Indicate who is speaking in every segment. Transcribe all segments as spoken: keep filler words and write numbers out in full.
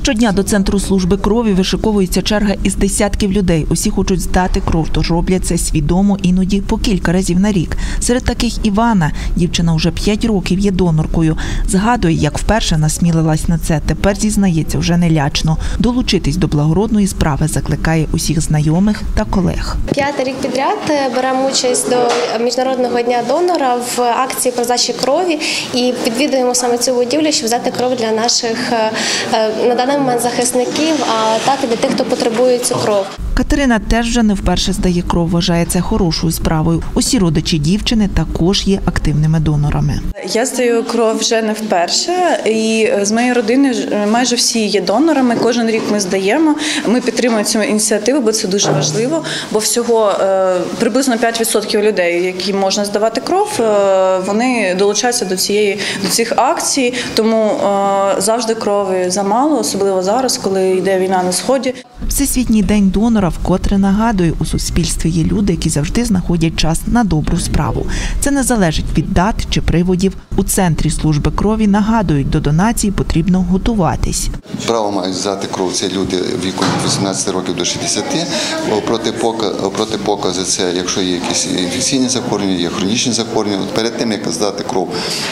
Speaker 1: Щодня до центру служби крові вишиковується черга із десятків людей. Усі хочуть здати кров, тож роблять це свідомо, іноді по кілька разів на рік. Серед таких Івана. Дівчина вже п'ять років є доноркою. Згадує, як вперше насмілилась на це. Тепер, зізнається, вже не лячно. Долучитись до благородної справи закликає усіх знайомих та колег.
Speaker 2: П'ятий рік підряд беремо участь до Міжнародного дня донора в акції про здачу крові і відвідуємо саме цю будівлю, щоб здати кров для наших на даний момент захисників, а так і для тих, хто потребує цю кров.
Speaker 1: Катерина теж вже не вперше здає кров, вважає це хорошою справою. Усі родичі дівчини також є активними донорами.
Speaker 3: Я здаю кров вже не вперше, і з моєї родини майже всі є донорами. Кожен рік ми здаємо. Ми підтримуємо цю ініціативу, бо це дуже важливо, бо всього приблизно п'ять відсотків людей, які можна здавати кров, вони долучаються до цієї до цих акцій, тому завжди крові замало, особливо зараз, коли йде війна на сході.
Speaker 1: Всесвітній день донора вкотре нагадує, у суспільстві є люди, які завжди знаходять час на добру справу. Це не залежить від дат чи приводів. У центрі служби крові нагадують, до донації потрібно готуватись.
Speaker 4: Право мають здати кров це люди віком від вісімнадцяти років до шістдесяти. Протипокази – це якщо є якісь інфекційні захворювання, є хронічні захворювання. Перед тим, як здати кров,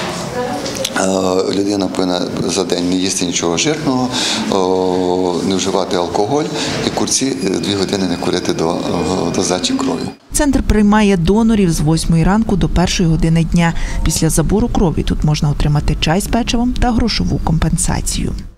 Speaker 4: людина повинна за день не їсти нічого жирного, не вживати алкоголь і курці дві години не курити до, до здачі крові.
Speaker 1: Центр приймає донорів з восьмої ранку до першої години дня. Після забору крові тут можна отримати чай з печивом та грошову компенсацію.